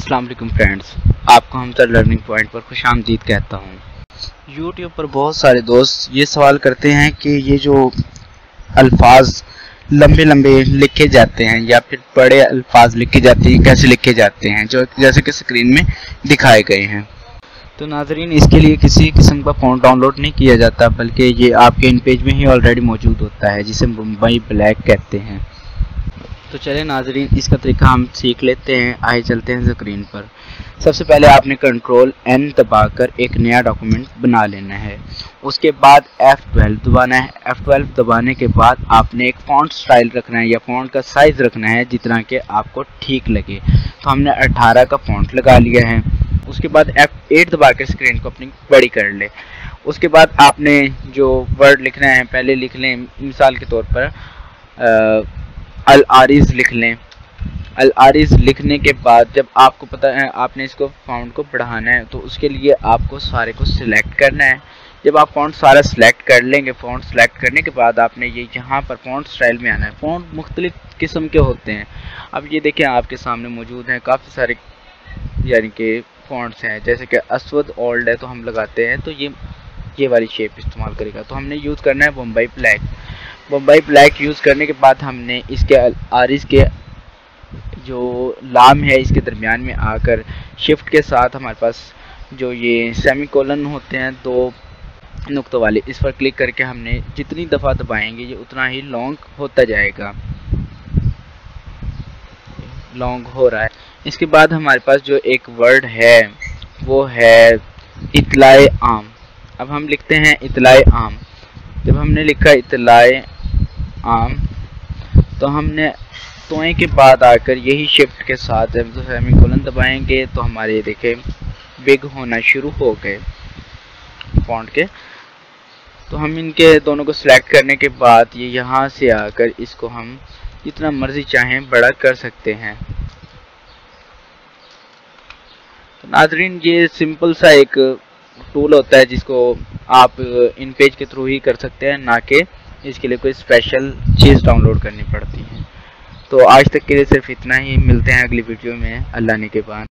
अस्सलाम वालेकुम फ्रेंड्स, आपको हमसर लर्निंग पॉइंट पर खुशामदीद कहता हूँ। यूट्यूब पर बहुत सारे दोस्त ये सवाल करते हैं कि ये जो अल्फाज लंबे लंबे लिखे जाते हैं या फिर बड़े अल्फाज लिखे जाते हैं कैसे लिखे जाते हैं, जो जैसे कि स्क्रीन में दिखाए गए हैं। तो नाजरीन, इसके लिए किसी किस्म का फ़ॉन्ट डाउनलोड नहीं किया जाता, बल्कि ये आपके इन पेज में ही ऑलरेडी मौजूद होता है, जिसे मुंबई ब्लैक कहते हैं। तो चले नाजरीन, इसका तरीका हम सीख लेते हैं। आए चलते हैं स्क्रीन पर। सबसे पहले आपने Ctrl+N दबाकर एक नया डॉक्यूमेंट बना लेना है। उसके बाद F12 दबाना है। F12 दबाने के बाद आपने एक फ़ॉन्ट स्टाइल रखना है या फ़ॉन्ट का साइज़ रखना है जितना कि आपको ठीक लगे। तो हमने 18 का फ़ॉन्ट लगा लिया है। उसके बाद F8 दबाकर स्क्रीन को अपनी बड़ी कर ले। उसके बाद आपने जो वर्ड लिखना है पहले लिख लें। मिसाल के तौर पर अल आरिज़ लिख लें। अल आरिज़ लिखने के बाद जब आपको पता है आपने इसको फ़ॉन्ट को बढ़ाना है, तो उसके लिए आपको सारे को सिलेक्ट करना है। जब आप फ़ॉन्ट सारा सिलेक्ट कर लेंगे, फ़ॉन्ट सिलेक्ट करने के बाद आपने ये यहाँ पर फ़ॉन्ट स्टाइल में आना है। फ़ॉन्ट मुख्तलिफ़ किस्म के होते हैं। अब ये देखें आपके सामने मौजूद हैं काफ़ी सारे यानी कि फ़ॉन्ट्स हैं। जैसे कि असवद ओल्ड है तो हम लगाते हैं तो ये वाली शेप इस्तेमाल करेगा। तो हमने यूज़ करना है Mumbai black. Mumbai black use करने के बाद हमने इसके आरिज़ के जो लाम है इसके दरमियान में आकर शिफ्ट के साथ हमारे पास जो ये सेमीकोलन होते हैं दो नुक्तों वाले, इस पर क्लिक करके हमने जितनी दफ़ा दबाएंगे ये उतना ही लॉन्ग होता जाएगा। लॉन्ग हो रहा है। इसके बाद हमारे पास जो एक वर्ड है वो है इतलाए आम। अब हम लिखते हैं इतलाए आम। जब हमने लिखा इतलाए आम तो हमने तोए के बाद आकर यही शिफ्ट के साथ जब सेमीकोलन दबाएंगे तो हमारे देखें बिग होना शुरू हो गए फॉन्ट के। तो हम इनके दोनों को सिलेक्ट करने के बाद ये यहाँ से आकर इसको हम जितना मर्जी चाहें बड़ा कर सकते हैं। तो नाजरीन, ये सिंपल सा एक टूल होता है जिसको आप इन पेज के थ्रू ही कर सकते हैं, ना कि इसके लिए कोई स्पेशल चीज़ डाउनलोड करनी पड़ती है। तो आज तक के लिए सिर्फ इतना ही। मिलते हैं अगली वीडियो में अल्लाह ने के बाद।